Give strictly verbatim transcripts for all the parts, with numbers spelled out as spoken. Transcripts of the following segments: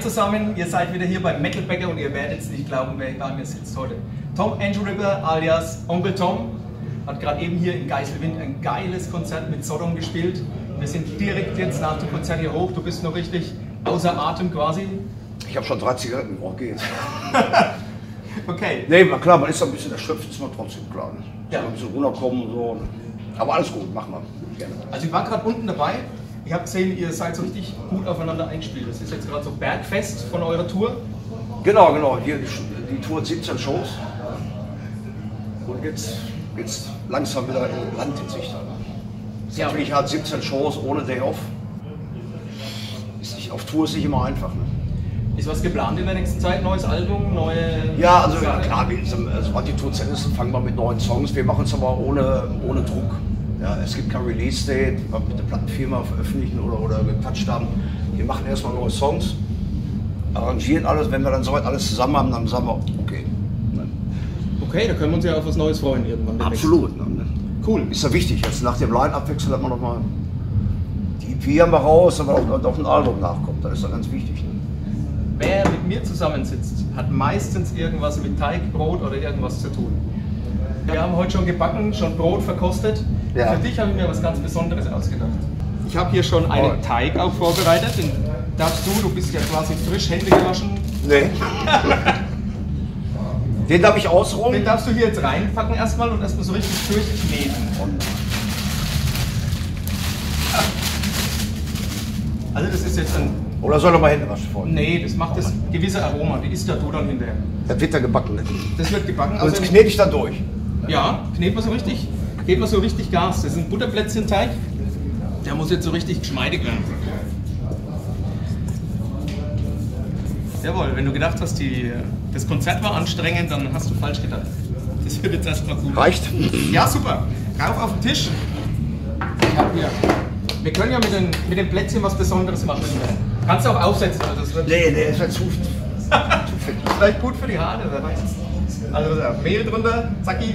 zusammen, ihr seid wieder hier beim Metal Bäcker und ihr werdet es nicht glauben, wer bei mir sitzt heute. Tom Angel Ripper alias Onkel Tom hat gerade eben hier in Geiselwind ein geiles Konzert mit Sodom gespielt. Wir sind direkt jetzt nach dem Konzert hier hoch, du bist noch richtig außer Atem quasi. Ich habe schon drei Zigaretten, oh geht's. Okay. Nee, klar, man ist ein bisschen erschöpft, ist man trotzdem klar. Ne? Ja. Ein bisschen runterkommen und so. Aber alles gut, machen wir. Gerne. Also ich war gerade unten dabei. Ich habe gesehen, ihr seid so richtig gut aufeinander eingespielt. Das ist jetzt gerade so Bergfest von eurer Tour. Genau, genau. Hier die, die Tour hat siebzehn Shows. Und jetzt geht's langsam wieder in Land in Sicht. Ist Ja. natürlich hart, siebzehn Shows ohne Day Off. Ist nicht, auf Tour ist nicht immer einfach. Ne? Ist was geplant in der nächsten Zeit? Neues Album? Neue. Ja, also ja, klar, wir, sobald die Tour zu Ende ist, fangen wir mit neuen Songs. Wir machen es aber ohne, ohne Druck. Ja, es gibt kein Release-Date, wir mit der Plattenfirma veröffentlichen oder, oder gequatscht haben. Wir machen erstmal neue Songs, arrangieren alles. Wenn wir dann soweit alles zusammen haben, dann sagen wir, okay. Ne? Okay, da können wir uns ja auf was Neues freuen irgendwann. demnächst. Absolut. Ne? Cool. Ist ja wichtig. Jetzt nach dem Line-Up-Wechsel hat man nochmal die E P haben wir raus, aber auch, auch ein Album nachkommt. Das ist ja ganz wichtig. Ne? Wer mit mir zusammensitzt, hat meistens irgendwas mit Teig, Brot oder irgendwas zu tun. Wir haben heute schon gebacken, schon Brot verkostet. Ja. Für dich habe ich mir was ganz Besonderes ausgedacht. Ich habe hier schon einen Oh. Teig auch vorbereitet. Den darfst du, du bist ja quasi frisch, Hände gewaschen. Nee. Den darf ich Den ausrollen. darfst du hier jetzt reinpacken erstmal und erstmal so richtig durchkneten. Also das ist jetzt ein... Oder soll er mal Hände waschen vorne? Nee, das macht das gewisse Aroma, die isst ja du dann hinterher. Das wird ja gebacken. Ne? Das wird gebacken. Und jetzt Also, knete ich dann durch. ja, knetet man so richtig, geht man so richtig Gas. Das ist ein Butterplätzchen-Teig. Der muss jetzt so richtig geschmeidig werden. Jawohl, wenn du gedacht hast, die, das Konzert war anstrengend, dann hast du falsch gedacht. Das wird jetzt erstmal gut. Reicht? Ja, super. Rauf auf den Tisch. Ich hab hier. Wir können ja mit den, mit den Plätzchen was Besonderes machen. Kannst du auch aufsetzen. Also das wird Nee, nee, ist ja zu, zu fett. vielleicht gut für die Haare, wer weiß. Also da, Mehl drunter, zacki.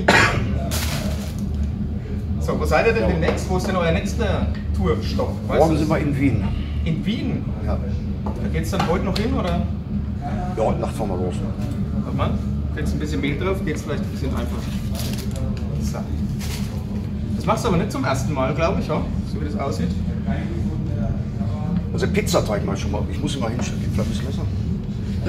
So, wo seid ihr denn demnächst? Wo ist denn euer nächster Tourstopp? Weißt Morgen du? sind wir in Wien. In Wien. Ja, Da geht's dann heute noch hin, oder? ja heute Nacht fahren wir los. Warte mal, jetzt ein bisschen Mehl drauf, geht's vielleicht ein bisschen einfacher. So. Das machst du aber nicht zum ersten Mal, glaube ich, ja? So wie das aussieht. Also Pizzateig mal schon mal. Ich muss ihn mal hinstellen. Gibt vielleicht ein bisschen besser. Ja.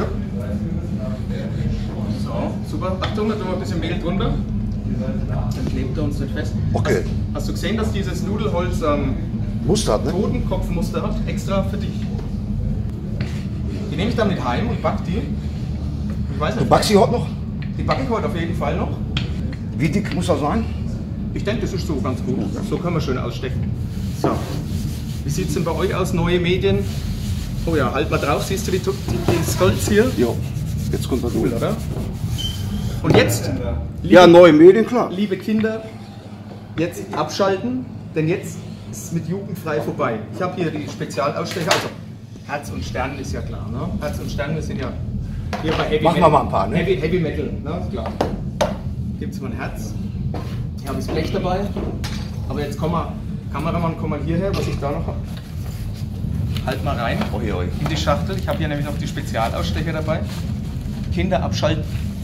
So, super. Achtung, da tun wir ein bisschen Mehl drunter. Dann klebt er uns nicht fest. Okay. Hast, hast du gesehen, dass dieses Nudelholz ähm, Muster hat, ne? Totenkopfmuster hat? Extra für dich. Die nehme ich dann mit heim und back die. Ich weiß Du nicht. backst sie heute noch? Die backe ich heute auf jeden Fall noch. Wie dick muss er sein? Ich denke, das ist so ganz gut. So kann man schön ausstechen. So. Wie sieht es denn bei euch aus? Neue Medien? Oh ja, halt mal drauf. Siehst du die, die, das Holz hier? Jo. Jetzt kommt er Cool, durch. oder? Und jetzt, liebe, Ja, neue Medien, klar. liebe Kinder, jetzt abschalten, denn jetzt ist es mit jugendfrei vorbei. Ich habe hier die Spezialausstecher, also Herz und Stern ist ja klar, ne? Herz und Stern, wir sind ja hier bei Heavy Machen wir Metal. mal ein paar, ne? Heavy, Heavy Metal, ne? Klar. Gibt es mal ein Herz. Ich habe das Blech dabei, aber jetzt komm mal, Kameramann, komm mal hierher, was ich da noch habe. Halt mal rein Oi, oi. in die Schachtel. Ich habe hier nämlich noch die Spezialausstecher dabei. Kinder abschalten.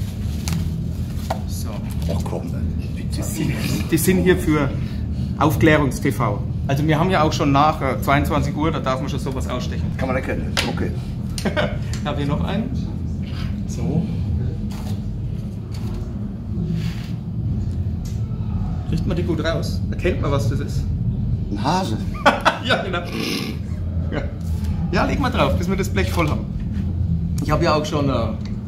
So. Ach komm, Die sind, die sind hier für Aufklärungstv. Also wir haben ja auch schon nach äh, zweiundzwanzig Uhr, da darf man schon sowas ausstechen. kann man erkennen. Okay. Ich habe hier noch einen. So. Riecht man die gut raus? Erkennt man, was das ist? Ein Hase. Ja, genau. Ja. Ja, leg mal drauf, bis wir das Blech voll haben. Ich habe ja auch schon äh,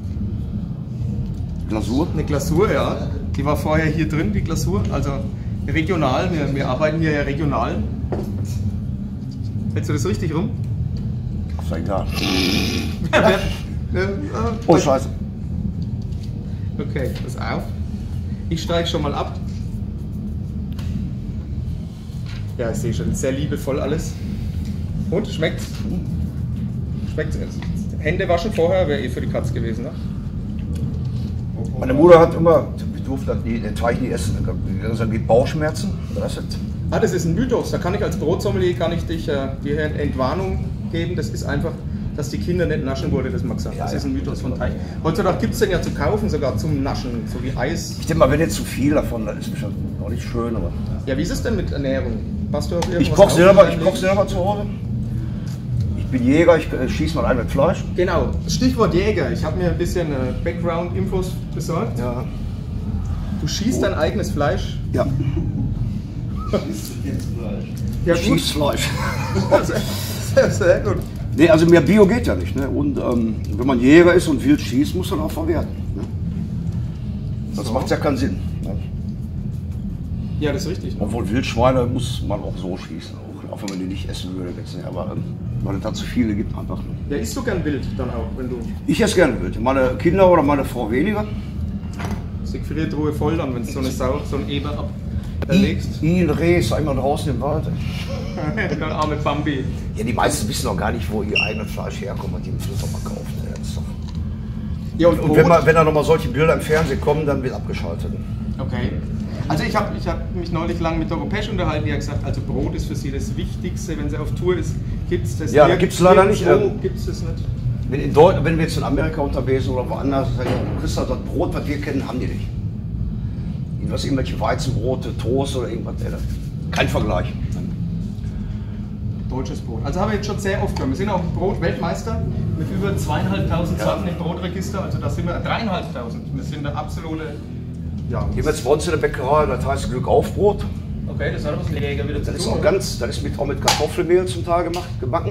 Glasur. eine Glasur, ja. Die war vorher hier drin, die Glasur. Also regional, wir, wir arbeiten hier ja regional. Hältst du das richtig rum? Ist ja egal. Ja. Äh, Oh, scheiße. Okay, pass auf. Ich steige schon mal ab. Ja, ich sehe schon, sehr liebevoll alles. Und, schmeckt's? Schmeckt's? Hände waschen vorher wäre eh für die Katze gewesen, ne? Meine Mutter hat immer, ich durfte den Teig nie essen. Dann gibt Bauchschmerzen. Das ist Ah, das ist ein Mythos. Da kann ich als Brotsommelier kann ich dich äh, dir Entwarnung geben. Das ist einfach dass die Kinder nicht naschen wollten, das mag sagen. Ja, das ja. ist ein Mythos von Teig. Heutzutage gibt es den ja zu kaufen, sogar zum Naschen, so wie Eis. Ich denke mal, wenn jetzt zu viel davon, dann ist es schon auch nicht schön. Aber Ja, wie ist es denn mit Ernährung? Passt du auf irgendwas ich koche auf selber, in ich deinem koche Leben? selber zu Hause. Ich bin Jäger, ich äh, schieße mal ein mit Fleisch. Genau, Stichwort Jäger. Ich habe mir ein bisschen äh, Background-Infos besorgt. Ja. Du schießt dein eigenes Fleisch. Ja. Ja, Ich schieße Fleisch. Sehr, sehr, sehr gut. Nee, also mehr Bio geht ja nicht. Ne? Und ähm, wenn man Jäger ist und wild schießt, muss man auch verwerten. Ne? Das So. macht ja keinen Sinn. Ne? Ja, das ist richtig. Obwohl Wildschweine muss man auch so schießen. Auch, auch wenn man die nicht essen würde. Jetzt, ne? Aber ähm, weil es da zu viele gibt einfach. Ne? Ja, isst du gern wild dann auch, wenn du Ich esse gerne wild. Meine Kinder oder meine Frau weniger. Siegfried Ruhe voll dann, wenn du so eine Sau, so ein Eber ab erlegst? I, ein Reh ist einmal draußen im Wald. Der arme Bambi. Ja, die meisten wissen noch gar nicht, wo ihr eigenes Fleisch herkommt, was die im Supermarkt kaufen. Ja, das ist doch Ja, und, Und Brot? wenn, man, wenn da nochmal solche Bilder im Fernsehen kommen, dann wird abgeschaltet. Okay. Also ich habe ich hab mich neulich lang mit Doro Pesch unterhalten, die hat gesagt, also Brot ist für sie das Wichtigste, wenn sie auf Tour ist, gibt es das Ja, nirg- gibt's leider nicht, nirgendwo ähm, gibt's das nicht. Wenn, in Deut wenn wir jetzt in Amerika unterwegs sind oder woanders, dann sagen die, Christa, das Brot, was wir kennen, haben die nicht. Irgendwas, irgendwelche Weizenbrote, Toast oder irgendwas. Äh, kein Vergleich. Deutsches Brot. Also haben wir jetzt schon sehr oft gehört. Wir sind auch Brot-Weltmeister mit über zweieinhalbtausend Ja. Sorten im Brotregister, also da sind wir dreieinhalbtausend. Wir sind der absolute, ja, Hier jetzt bei uns in der Bäckerei, das heißt Glück auf Brot. okay, das hat was mit Jäger wieder zu Das ist tun. auch oder? ganz, das ist mit, auch mit Kartoffelmehl zum Teil gemacht, gebacken.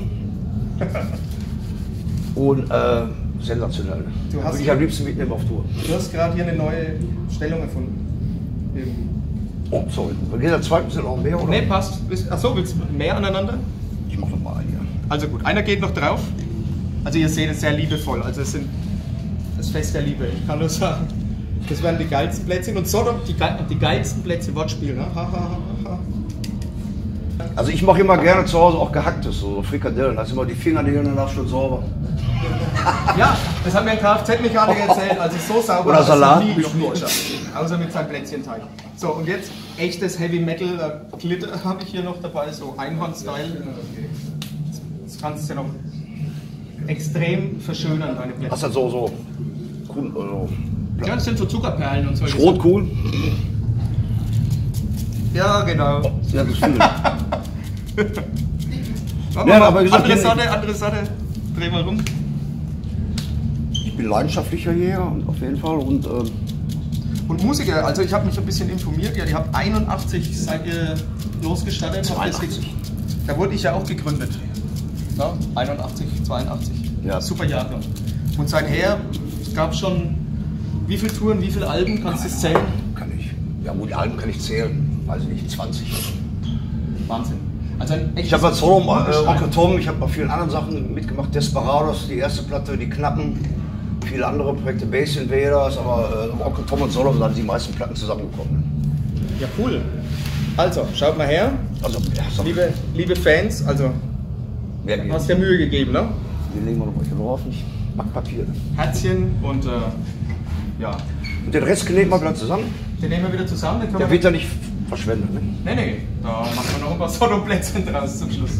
Und äh, sensationell. Du hast- Würde ich am liebsten mitnehmen auf Tour. Du hast gerade hier eine neue Stellung erfunden. Irgendwie. Oh, sorry. Wir gehen der zweiten sind noch mehr, oder? Nee, passt. Achso, willst du mehr aneinander? Ich mach noch mal einen hier. Also gut, einer geht noch drauf. Also ihr seht es sehr liebevoll. Also es sind das Fest der Liebe. Ich kann nur sagen, das werden die geilsten Plätzchen. Und Sodom, die, geil, die geilsten Plätzchen, Wortspiel, ne? Ha, ha, ha, ha. Also ich mache immer gerne zu Hause auch gehacktes, so Frikadellen. Da ist immer die Fingernägel danach schon sauber. Ja, das hat mir ein Kfz-Mechaniker erzählt. Also so sauber Oder hat er Salat noch nie mit geschmiert. Schnurrschaft. Außer mit seinem Plätzchenteig. So, und jetzt echtes Heavy Metal äh, Glitter habe ich hier noch dabei, so Einhorn-Style. Das kannst du ja noch extrem verschönern, deine Plätzchen. Hast du so, so, Kuhn, so Ja, das sind so Zuckerperlen und so. Schrotkuhn? Ja, genau. Ja, das ist viel. Warte Ja, mal, aber wie gesagt, andere hier- Sorte, andere Sorte. Dreh mal rum. Ich bin leidenschaftlicher Jäger und auf jeden Fall. Und ähm, Und Musiker, also ich habe mich ein bisschen informiert. Ja, ihr habt einundachtzig seid ihr losgestartet. zweiundachtzig. Da wurde ich ja auch gegründet. Ja, einundachtzig, zweiundachtzig. Ja. Super Jahre. Und seither gab es schon wie viele Touren, wie viele Alben, kannst du es zählen? kann ich. Ja gut, die Alben kann ich zählen. Weiß ich nicht, zwanzig. Wahnsinn. Also ein Ich habe bei Solo, äh, Unbeschreiblich. Onkel Tom, ich habe bei vielen anderen Sachen mitgemacht. Desperados, die erste Platte, die Knappen. Viele andere Projekte, Bass Invaders, aber äh, Onkel Tom und Solo sind dann die meisten Platten zusammengekommen. Ja, cool. Also, schaut mal her. Also, ja, so, Liebe, liebe Fans, also mehr geht hast nicht. dir Mühe gegeben, ne? Den legen wir noch mal drauf, nicht Backpapier. Herzchen und äh, ja, Und den Rest kneten wir wieder zusammen. den nehmen wir wieder zusammen. Den können Der wir wird ja nicht verschwendet. Ne? Nee, nee, da machen wir noch ein paar Sodom-Plätzchen draus zum Schluss.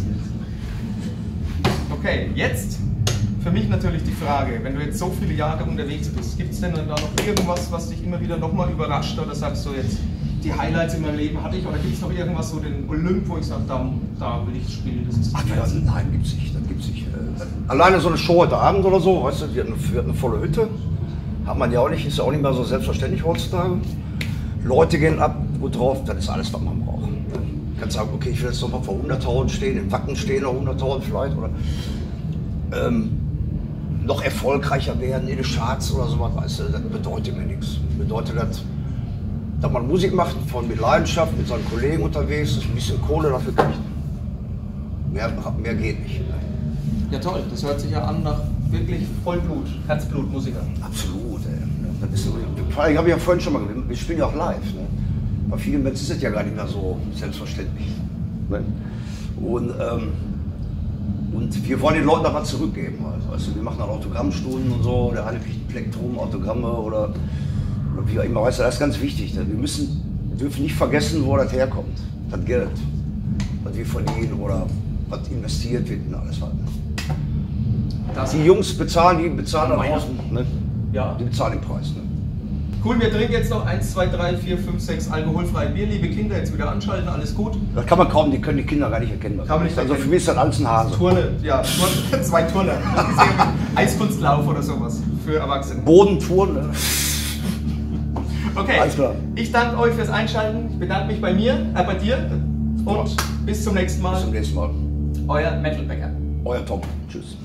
Okay, jetzt für mich natürlich die Frage, wenn du jetzt so viele Jahre unterwegs bist, gibt es denn da noch irgendwas, was dich immer wieder nochmal überrascht oder sagst du jetzt, die Highlights in meinem Leben hatte ich oder gibt es noch irgendwas, so den Olymp, wo ich sage, da, da will ich spielen, das ist Ach das ja, Geilste. nein, gibt's nicht. Das gibt's nicht. Äh, Alleine so eine Show heute Abend oder so, weißt du, wir hatten eine, wir hatten eine volle Hütte. Hat man ja auch nicht, ist ja auch nicht mehr so selbstverständlich heutzutage. Leute gehen ab, gut drauf, das ist alles, was man braucht. Du kannst sagen, okay, ich will jetzt noch mal vor hunderttausend stehen, im Wacken stehen noch hunderttausend vielleicht. Oder ähm, noch erfolgreicher werden in den Charts oder sowas, weißt du, das bedeutet mir nichts. Bedeutet das, dass man Musik macht, von mit Leidenschaft, mit seinen Kollegen unterwegs ist, ein bisschen Kohle dafür kriegt. Mehr, mehr geht nicht. Ja toll, das hört sich ja an nach wirklich Vollblut, Herzblutmusiker. Absolut, ey. Das ist, vor allem habe ich ja vorhin schon mal gesagt, wir spielen ja auch live. Ne? Bei vielen Menschen ist es ja gar nicht mehr so selbstverständlich. Ne? Und, ähm, und wir wollen den Leuten da was zurückgeben. Also, weißt du, wir machen dann Autogrammstunden und so, der eine kriegt ein Plektrum, Autogramme oder, oder wie auch immer. Weißt du, das ist ganz wichtig. Ne? Wir müssen, wir dürfen nicht vergessen, wo das herkommt. Das Geld, was wir verdienen oder was investiert wird in alles. Was. Das Die Jungs bezahlen, die bezahlen da Meier. draußen. Ne? Ja. Die bezahlen den Preis. Ne? Cool, wir trinken jetzt noch eins, zwei, drei, vier, fünf, sechs alkoholfreie Bier. Liebe Kinder, jetzt wieder anschalten, alles gut. Das kann man kaum, die können die Kinder gar nicht erkennen. Kann man nicht Also erkennen. für mich ist das alles ein Hase. Turne, ja, Turne, zwei Turner. Eiskunstlauf oder sowas für Erwachsene. Bodentouren. Ne? Okay, Alles klar. ich danke euch fürs Einschalten. Ich bedanke mich bei mir, äh, bei dir und bis zum nächsten Mal. Bis zum nächsten Mal. Euer Metalbäcker. Euer Tom. Tschüss.